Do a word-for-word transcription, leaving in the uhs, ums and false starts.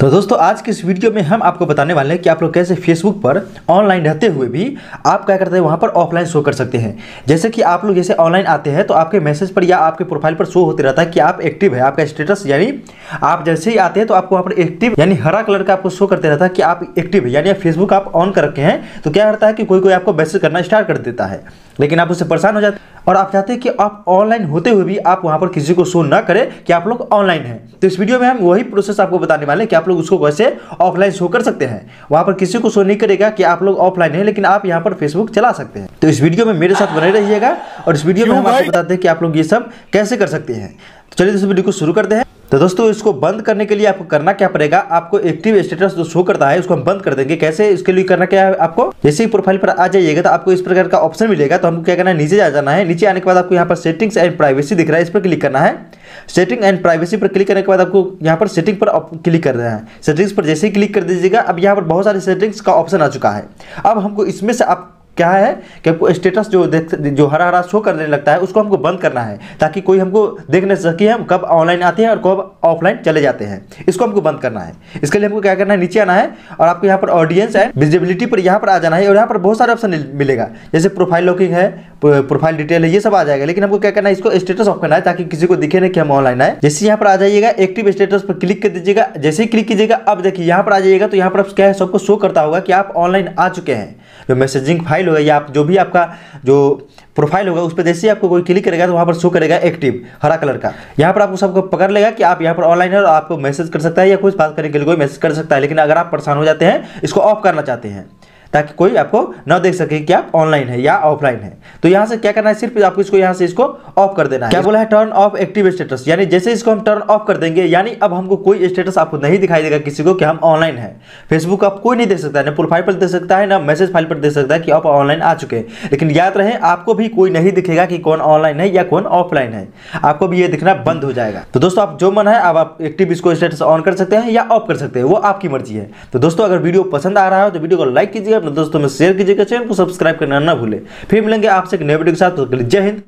तो दोस्तों आज के इस वीडियो में हम आपको बताने वाले हैं कि आप लोग कैसे फेसबुक पर ऑनलाइन रहते हुए भी आप क्या करते हैं वहां पर ऑफलाइन शो कर सकते हैं। जैसे कि आप लोग जैसे ऑनलाइन आते हैं तो आपके मैसेज पर या आपके प्रोफाइल पर शो होते रहता है कि आप एक्टिव है, आपका स्टेटस यानी आप जैसे ही आते हैं तो आपको वहाँ पर एक्टिव यानी हरा कलर का आपको शो करते रहता है कि आप एक्टिव है, यानी आप फेसबुक आप ऑन कर रखे हैं। तो क्या करता है कि कोई कोई आपको मैसेज करना स्टार्ट कर देता है, लेकिन आप उससे परेशान हो जाते हैं और आप चाहते हैं कि आप ऑनलाइन होते हुए भी आप वहां पर किसी को शो ना करें कि आप लोग ऑनलाइन हैं। तो इस वीडियो में हम वही प्रोसेस आपको बताने वाले हैं कि आप लोग उसको कैसे ऑफलाइन शो कर सकते हैं। वहां पर किसी को शो नहीं करेगा कि आप लोग ऑफलाइन हैं, लेकिन आप यहां पर फेसबुक चला सकते हैं। तो इस वीडियो में मेरे साथ बने रहिएगा और इस वीडियो में हम आपको बताते हैं कि आप लोग ये सब कैसे कर सकते हैं। तो चलिए इस वीडियो को शुरू करते हैं। तो दोस्तों इसको बंद करने के लिए आपको करना क्या पड़ेगा, आपको एक्टिव स्टेटस जो शो करता है उसको हम बंद कर देंगे। कैसे, इसके लिए करना क्या है, आपको जैसे ही प्रोफाइल पर आ जाइएगा तो आपको इस प्रकार का ऑप्शन मिलेगा। तो हमको क्या करना है, नीचे आ जाना है। नीचे आने के बाद आपको यहाँ पर सेटिंग्स एंड प्राइवेसी दिख रहा है, इस पर क्लिक करना है। सेटिंग एंड प्राइवेसी पर क्लिक करने के बाद आपको यहाँ पर सेटिंग पर क्लिक कर देना है। सेटिंग्स पर जैसे ही क्लिक कर दीजिएगा, अब यहाँ पर बहुत सारे सेटिंग्स का ऑप्शन आ चुका है। अब हमको इसमें से आप क्या है कि आपको स्टेटस जो देख जो हरा हरा शो करने लगता है उसको हमको बंद करना है, ताकि कोई हमको देख नहीं सके हम कब ऑनलाइन आते हैं और कब ऑफलाइन चले जाते हैं। इसको हमको बंद करना है। इसके लिए हमको क्या करना है, नीचे आना है और आपको यहाँ पर ऑडियंस एंड विजिबिलिटी पर यहाँ पर आ जाना है और यहाँ पर बहुत सारे ऑप्शन मिलेगा, जैसे प्रोफाइल लॉकिंग है, प्रोफाइल डिटेल है, ये सब आ जाएगा। लेकिन हमको क्या करना है, इसको स्टेटस ऑफ करना है ताकि किसी को दिखे नहीं कि हम ऑनलाइन आए। जैसे यहाँ पर आ जाइएगा एक्टिव स्टेटस पर क्लिक कर दीजिएगा। जैसे ही क्लिक कीजिएगा, अब देखिए यहाँ पर आ जाइएगा तो यहाँ पर क्या है, सबको शो करता होगा कि आप ऑनलाइन आ चुके हैं। जो मैसेजिंग फाइल होगा या आप जो भी आपका जो प्रोफाइल होगा उस पर जैसे ही आपको कोई क्लिक करेगा तो वहाँ पर शो करेगा एक्टिव हरा कलर का। यहाँ पर आपको सबको पकड़ लेगा कि आप यहाँ पर ऑनलाइन है और आपको मैसेज कर सकता है या कुछ बात करने के लिए कोई मैसेज कर सकता है। लेकिन अगर आप परेशान हो जाते हैं, इसको ऑफ करना चाहते हैं ताकि कोई आपको ना देख सके कि आप ऑनलाइन है या ऑफलाइन है, तो यहाँ से क्या करना है, सिर्फ आपको इसको यहाँ से इसको ऑफ कर देना है। क्या बोला है, टर्न ऑफ एक्टिव स्टेटस, यानी जैसे इसको हम टर्न ऑफ कर देंगे यानी अब हमको कोई स्टेटस आपको नहीं दिखाई देगा किसी को कि हम ऑनलाइन है। फेसबुक आप कोई नहीं देख सकता है, ना प्रोफाइल पर देख सकता है, ना मैसेज फाइल पर देख सकता है कि आप ऑनलाइन आ चुके हैं। लेकिन याद रहे, आपको भी कोई नहीं दिखेगा कि कौन ऑनलाइन है या कौन ऑफलाइन है, आपको भी ये दिखना बंद हो जाएगा। तो दोस्तों आप जो मन है अब आप एक्टिव इसको स्टेटस ऑन कर सकते हैं या ऑफ कर सकते हैं, वो आपकी मर्जी है। तो दोस्तों अगर वीडियो पसंद आ रहा है तो वीडियो को लाइक कीजिएगा, अपने दोस्तों में शेयर कीजिएगा, चैनल को सब्सक्राइब करना ना भूले। फिर मिलेंगे आपसे एक नए वीडियो के साथ। तो जय हिंद।